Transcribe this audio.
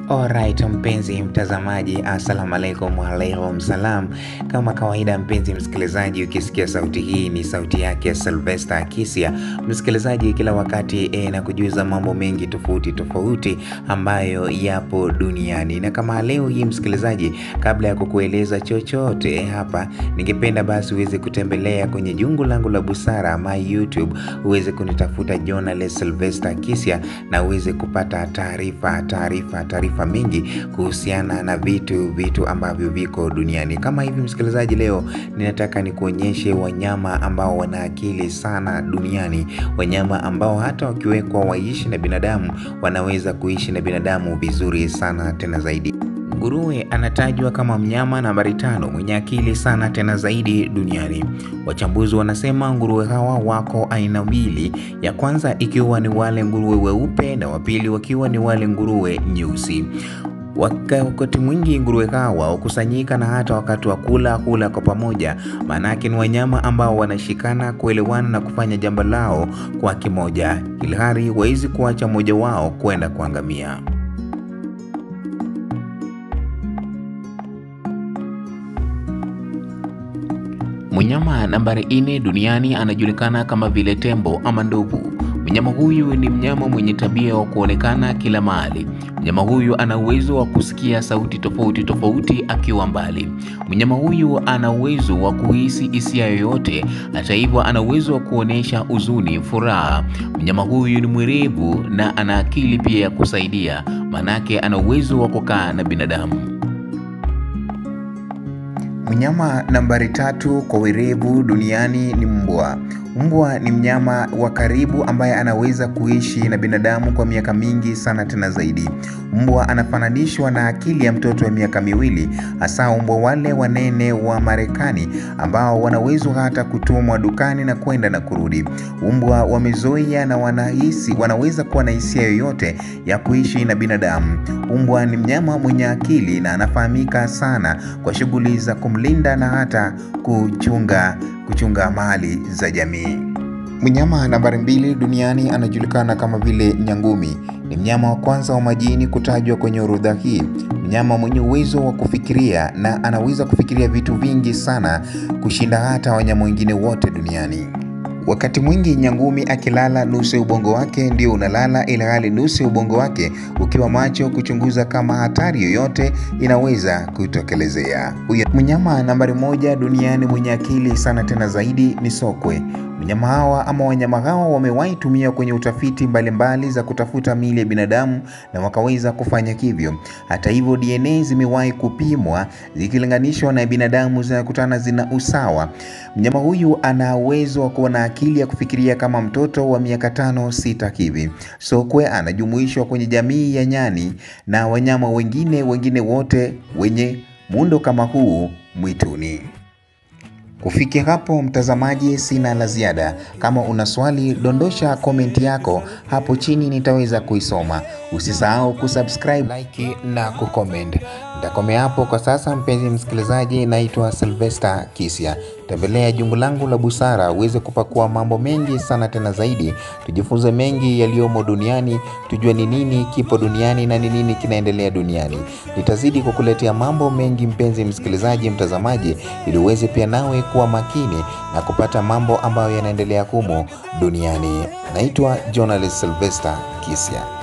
Alright mpenzi mtazamaji, assalamu alaikum wa alaikum salam. Kama kawaida mpenzi msikilizaji, ukisikia sauti hii ni sauti yake Sylvester Kisia. Msikilizaji, kila wakati na kujuza mambo mengi tofauti ambayo yapo duniani. Na kama leo hii msikilizaji, kabla ya kukueleza chochote hapa, ningependa basi uweze kutembelea kwenye jungu langu la busara my YouTube, uweze kunitafuta journalist Sylvester Kisia na uweze kupata taarifa mingi kuhusiana na vitu ambavyo viko duniani. Kama hivi msikilizaji, leo ninataka nikuonyeshe wanyama ambao wana akili sana duniani, wanyama ambao hata wakiwekwa waishi na binadamu wanaweza kuishi na binadamu vizuri sana tena zaidi. Nguruwe anatajwa kama mnyama nambari 5 mwenye akili sana tena zaidi duniani. Wachambuzi wanasema nguruwe hawa wako aina mbili, ya kwanza ikiwa ni wale nguruwe weupe na wa pili wakiwa ni wale nguruwe nyeusi. Wakati mwingi nguruwe hawa hukusanyika na hata wakati wa kula kwa pamoja, maanake ni wanyama ambao wanashikana, kuelewana na kufanya jambo lao kwa kimoja, ilhali hawezi kuacha mmoja wao kwenda kuangamia. Mnyama nambari 4 duniani anajulikana kama vile tembo ama ndovu. Mnyama huyu ni mnyama mwenye tabia ya kuonekana kila mahali. Mnyama huyu ana uwezo wa kusikia sauti tofauti akiwa mbali. Mnyama huyu ana uwezo wa kuhisi hisia yoyote, hata hivyo ana uwezo wa kuonesha huzuni, furaha. Mnyama huyu ni mwerevu na ana akili pia ya kusaidia, manake ana uwezo wa kukaa na binadamu. Mnyama nambari 3 kwa werevu duniani ni mbwa. Mbwa ni mnyama wa karibu ambaye anaweza kuishi na binadamu kwa miaka mingi sana tena zaidi. Mbwa anafananishwa na akili ya mtoto wa miaka 2, hasa mbwa wale wanene wa Marekani ambao wanaweza hata kutumwa dukani na kwenda na kurudi. Mbwa wamezoea na wanaweza kuwa na hisia yoyote ya kuishi na binadamu. Mbwa ni mnyama mwenye akili na anafahamika sana kwa shughuli za kumlinda na hata kuchunga mali za jamii. Mnyama nambari 2 duniani anajulikana kama vile nyangumi. Ni mnyama wa kwanza wa majini kutajwa kwenye orodha hii. Mnyama mwenye uwezo wa kufikiria na anaweza kufikiria vitu vingi sana kushinda hata wanyama wengine wote duniani. Wakati mwingi nyangumi akilala, nusu ya ubongo wake ndio unalala, ilhali nusu ya ubongo wake ukiwa macho kuchunguza kama hatari yoyote inaweza kutokelezea. Mnyama nambari 1 duniani mwenye akili sana tena zaidi ni sokwe. Wanyama hawa wamewahi tumia kwenye utafiti mbalimbali za kutafuta miili ya binadamu na wakaweza kufanya hivyo. Hata hivyo DNA zimewahi kupimwa zikilinganishwa na binadamu, zinakutana zina usawa. Mnyama huyu ana uwezo wa kuwa na akili ya kufikiria kama mtoto wa miaka 5-6 hivi. Sokwe anajumuishwa kwenye jamii ya nyani na wanyama wengine wote wenye muundo kama huu mwituni. Kufikia hapo mtazamaji, sina la ziada. Kama una swali, dondosha komenti yako hapo chini, nitaweza kuisoma. Usisahau kusubscribe, like na kucomment. Nitakomea hapo kwa sasa mpenzi msikilizaji. Naitwa Sylvester Kisia. Tembelea jungu langu la busara uweze kupakua mambo mengi sana tena zaidi. Tujifunze mengi yaliyomo duniani, tujue ni nini kipo duniani na ni nini kinaendelea duniani. Nitazidi kukuletea mambo mengi mpenzi msikilizaji, mtazamaji, ili uweze pia nawe kuwa makini na kupata mambo ambayo yanaendelea humo duniani. Naitwa journalist Sylvester Kisia.